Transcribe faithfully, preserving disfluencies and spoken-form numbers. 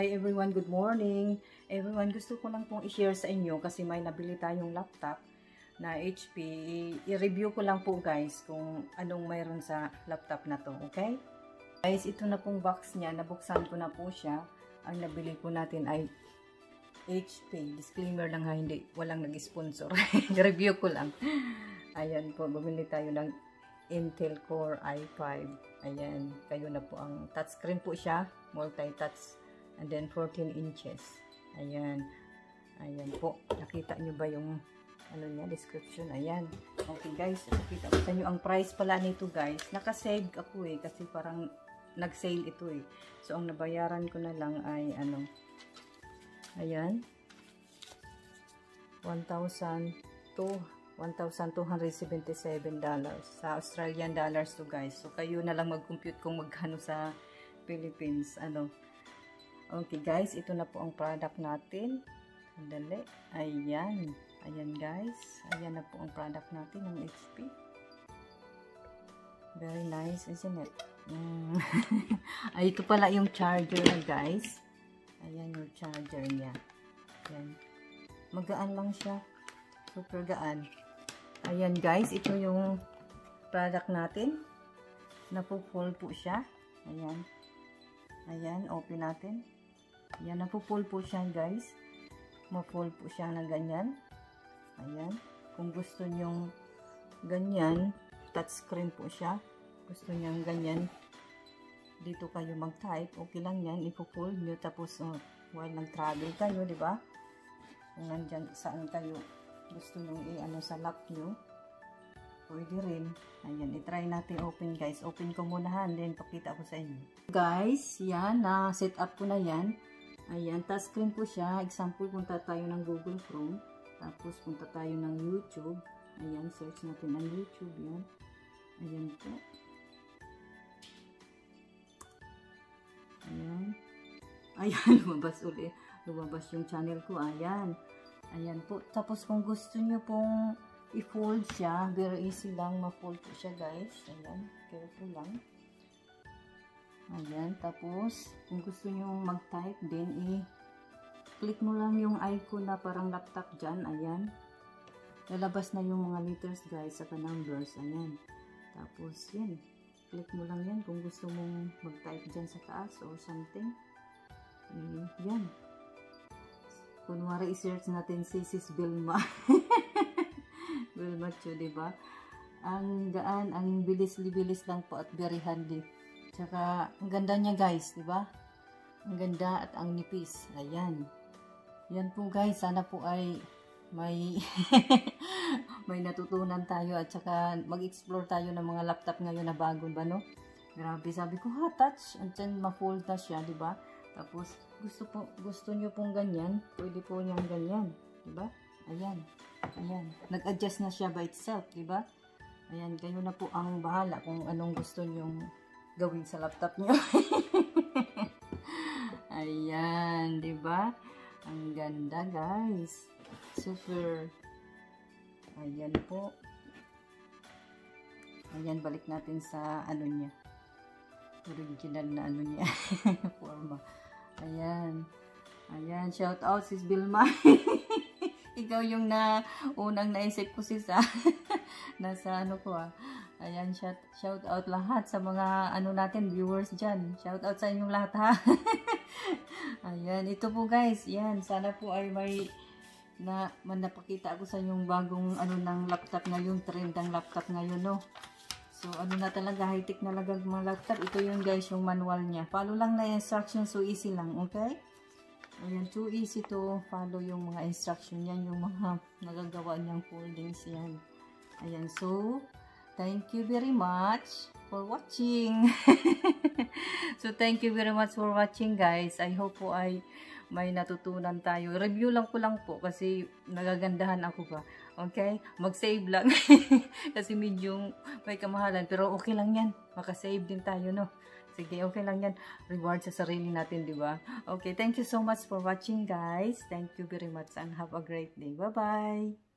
Hi everyone, good morning. Everyone, gusto ko lang pong i-share sa inyo kasi may nabili tayong laptop na H P. I-review ko lang po guys kung anong mayroon sa laptop na to, okay? Guys, ito na pong box niya, nabuksan ko na po siya. Ang nabili po natin ay H P. Disclaimer lang ha, hindi, walang nag-sponsor. Review ko lang. Ayan po, bumili tayo ng Intel Core i five. Ayan, kayo na po ang touchscreen po siya, multi-touch. And then fourteen inches. Ayan. Ayan po. Nakita nyo ba yung ano niya, description? Ayan. Okay guys, nakita ko sa inyo ang price pala nito guys. Nakasave ako eh kasi parang nag-sale ito eh. So ang nabayaran ko na lang ay ano. Ayan. one thousand two hundred seventy-seven dollars. Sa Australian dollars to guys. So kayo na lang mag-compute kung magkano sa Philippines. Ano. Okay guys, ito na po ang product natin. Sandali. Ayan. Ayan guys. Ayan na po ang product natin ng H P. Very nice, isn't it? Mm. Ay, ito pala yung charger na guys. Ayan yung charger niya. Ayan. Magaan lang siya. Super gaan. Ayan guys, ito yung product natin. Napo-fold po siya. Ayan. Ayan, open natin. Ayan, napo-fold po siya guys. Ma-fold po siya na ganyan. Ayan. Kung gusto nyong ganyan, touchscreen po siya. Gusto nyong ganyan, dito kayo mag-type. Okay lang yan. Ipo-fold nyo. Tapos, uh, while nag-travel kayo, di ba? Kung nandyan, saan kayo gusto nyong i-ano sa lap nyo, pwede rin. Ayan, i-try natin open guys. Open ko muna ha, then pakita ko sa inyo. Guys, yan, na-set up ko na yan. Ayan, touchscreen po siya. Example, punta tayo ng Google Chrome. Tapos, punta tayo ng YouTube. Ayan, search natin ang YouTube. Yan. Ayan po. Ayan. Ayan, lumabas ulit. Lumabas yung channel ko. Ayan. Ayan po. Tapos, kung gusto nyo pong i-fold siya, very easy lang ma-fold po siya guys. Ayan, careful lang. Ayan, tapos kung gusto nyo mag-type din, i-click mo lang yung icon na parang laptop dyan. Ayan, lalabas na yung mga letters guys, saka numbers. Ayan, tapos yan, click mo lang yan kung gusto mong mag-type dyan sa taas or something. E, yan, kunwari i-search natin si Sis Vilma. Vilma Chu, diba? Ang gaan, ang bilis-bilis lang po at very handy. Tsaka, ang ganda niya guys, diba? Ang ganda at ang nipis. Ayan. Yan po guys, sana po ay may may natutunan tayo at tsaka mag-explore tayo ng mga laptop ngayon na bago ba, no? Grabe, sabi ko, ha, touch. And then, ma-fold na siya, diba? Tapos, gusto po, gusto nyo pong ganyan, pwede po niyang ganyan, diba? Ayan. Ayan. Nag-adjust na siya by itself, diba? Ayan, kayo na po ang bahala kung anong gusto nyong gawin sa laptop nyo. Ayan, diba? Ang ganda, guys. Super. Ayan po. Ayan, balik natin sa ano niya. Original na ano niya. Forma. Ayan. Ayan, shout out sis Vilma. Ikaw yung na unang naisip ko sis ah. Nasa ano ko ah. Ayan, shout, shout out lahat sa mga ano natin, viewers dyan. Shout out sa inyong lahat ha. Ayan, ito po guys. Yan, sana po ay may na manapakita ako sa inyong bagong ano ng laptop ngayon, trend ng laptop ngayon, no. So, ano na talaga, high-tech na talaga mga laptop. Ito yung guys, yung manual niya. Follow lang na instruction, so easy lang, okay? Ayan, too easy to follow yung mga instruction yan, yung mga nagagawa niyang foldings yan. Ayan, so, thank you very much for watching. So, thank you very much for watching guys. I hope po ay may natutunan tayo. Review lang ko lang po kasi nagagandahan ako ba. Okay? Mag-save lang. Kasi medyo may kamahalan. Pero okay lang yan. Makasave din tayo, no? Sige, okay lang yan. Reward sa sarili natin, di ba? Okay, thank you so much for watching guys. Thank you very much and have a great day. Bye-bye!